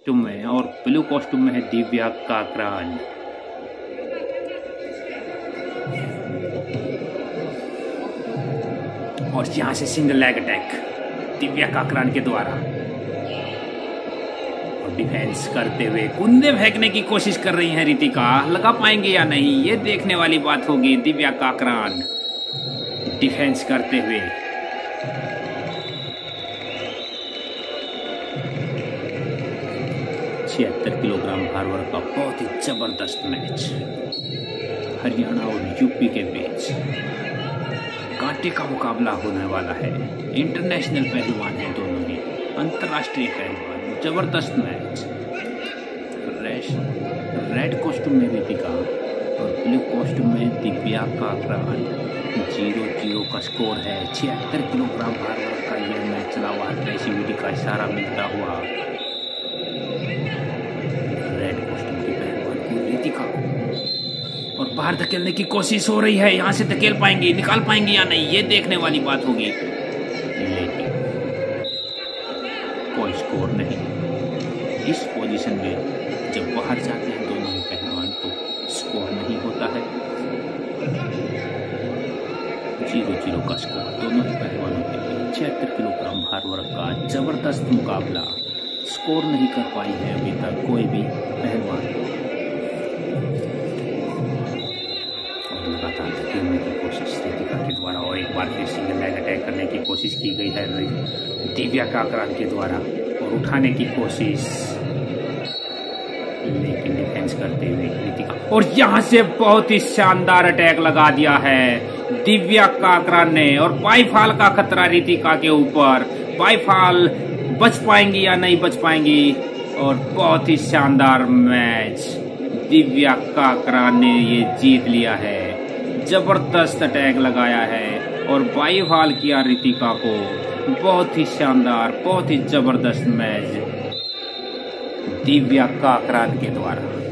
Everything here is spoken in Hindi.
कॉस्ट्यूम में और ब्लू कॉस्ट्यूम में है दिव्या काकरान। और यहां से single leg attack Divya Kakran के द्वारा, और डिफेंस करते हुए कुंदे फेंकने की कोशिश कर रही हैं रितिका। लगा पाएंगे या नहीं, ये देखने वाली बात होगी। दिव्या काकरान डिफेंस करते हुए, 76 किलोग्राम भार वर्ग का बहुत ही जबरदस्त मैच हरियाणा और यूपी के बीच कांटे का मुकाबला होने वाला है। इंटरनेशनल पहलवान हैं दोनों ही, अंतर्राष्ट्रीय पहलवान। जबरदस्त मैच। रेड कॉस्ट्यूम में रितिका और ब्लू कॉस्ट्यूम में दिव्या काकरान। 0-0 का स्कोर है। 76 किलोग्राम भार वर्ग का यह मैच चला हुआ है। पैसिविटी का इशारा मिलता हुआ रेड कॉस्ट्यूम की पहलवान को रितिका को, और बाहर धकेलने की कोशिश हो रही है। यहां से धकेल पाएंगे, निकाल पाएंगे या नहीं, ये देखने वाली बात होगी। लेकिन कोई स्कोर नहीं। इस पोजीशन में जब बाहर जाते हैं दोनों ही पहलवान तो स्कोर नहीं होता है। 0-0 का स्कोर दोनों ही पहलवानों के लिए। 76 किलोग्राम भार वर्ग का जबरदस्त मुकाबला। स्कोर नहीं कर पाई है अभी तक कोई भी पहलवान। और लगातार धकेलने की कोशिश रितिका के द्वारा, और एक बार फिर सिंगल लेग अटैक करने की कोशिश की गई है दिव्या काकरान के द्वारा, और उठाने की कोशिश, लेकिन डिफेंस करते हुए रितिका। और यहां से बहुत ही शानदार अटैक लगा दिया है दिव्या काकरान ने, और बाईफाल का खतरा रितिका के ऊपर। बाईफाल बच पाएंगी या नहीं बच पाएंगी, और बहुत ही शानदार मैच दिव्या काकरान ने ये जीत लिया है। जबरदस्त अटैक लगाया है और बाईफाल किया रितिका को। बहुत ही शानदार, बहुत ही जबरदस्त मैच दिव्या काकरान के द्वारा।